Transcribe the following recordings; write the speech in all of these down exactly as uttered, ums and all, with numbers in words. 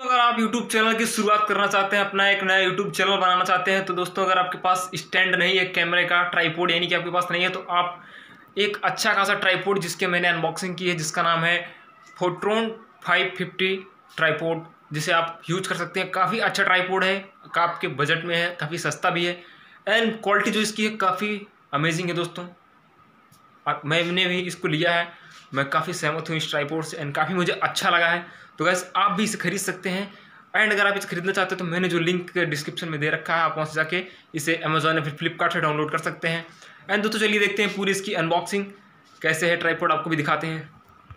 अगर आप YouTube channel की शुरुआत करना चाहते हैं, अपना एक नया YouTube चैनल बनाना चाहते हैं, तो दोस्तों अगर आपके पास स्टैंड नहीं है कैमरे का, ट्राइपॉड यानी कि आपके पास नहीं है, तो आप एक अच्छा खासा ट्राइपॉड जिसके मैंने अनबॉक्सिंग की है, जिसका नाम है फोट्रॉन फाइव फिफ्टी ट्राइपॉड, जिसे आप यूज कर सकते हैं। काफ़ी अच्छा ट्राइपॉड है, आपके बजट में है, काफ़ी सस्ता भी है एंड क्वालिटी जो इसकी है काफ़ी अमेजिंग है दोस्तों। मैंने भी इसको लिया है, मैं काफ़ी सहमत हूँ इस ट्राइपॉड से एंड काफ़ी मुझे अच्छा लगा है। तो गैस आप भी इसे खरीद सकते हैं एंड अगर आप इसे खरीदना चाहते हैं तो मैंने जो लिंक डिस्क्रिप्शन में दे रखा है, आप वहाँ से जाके इसे अमेजोन या फिर फ्लिपकार्ट से डाउनलोड कर सकते हैं। एंड दोस्तों चलिए देखते हैं पूरी इसकी अनबॉक्सिंग कैसे है, ट्राइपॉड आपको भी दिखाते हैं।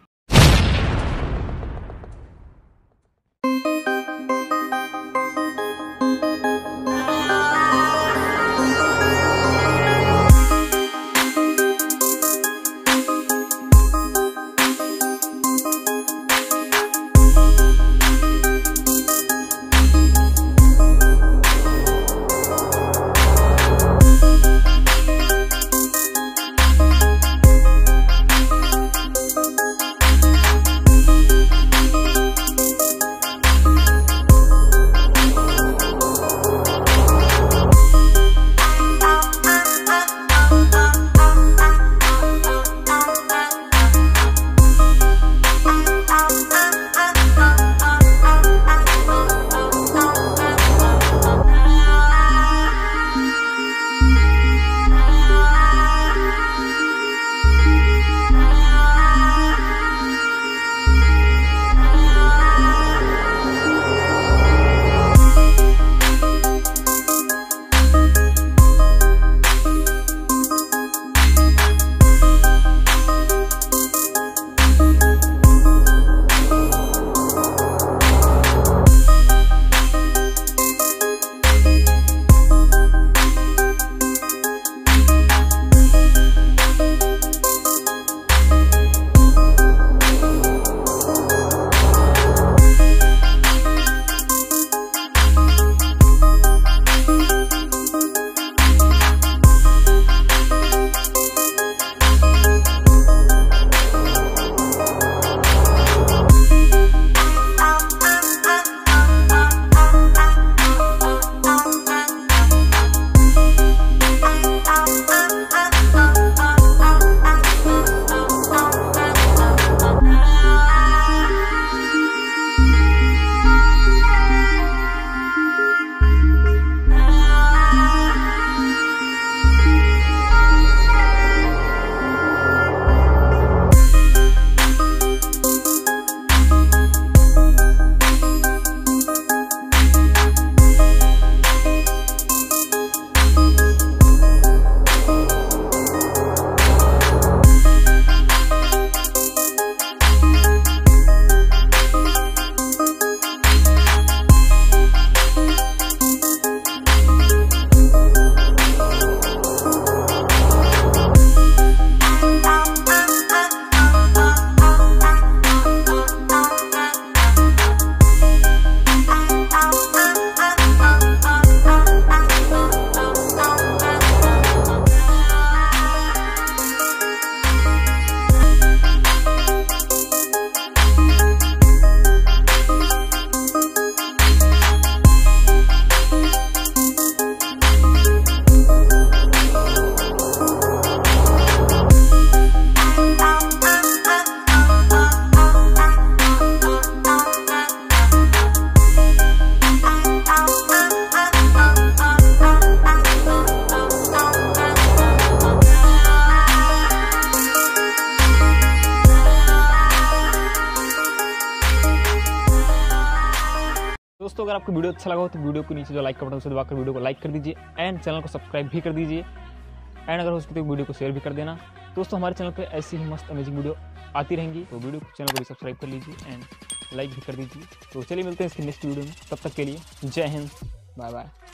दोस्तों अगर आपको वीडियो अच्छा लगा हो तो वीडियो को नीचे जो लाइक का बटन उसे दबाकर वीडियो को लाइक कर दीजिए एंड चैनल को सब्सक्राइब भी कर दीजिए एंड अगर हो सके तो वीडियो को शेयर भी कर देना। दोस्तों हमारे चैनल पे ऐसी ही मस्त अमेजिंग वीडियो आती रहेंगी, तो वीडियो चैनल को भी सब्सक्राइब कर लीजिए एंड लाइक भी कर दीजिए। तो चलिए मिलते हैं इसकी नेक्स्ट वीडियो में, तब तक के लिए जय हिंद, बाय बाय।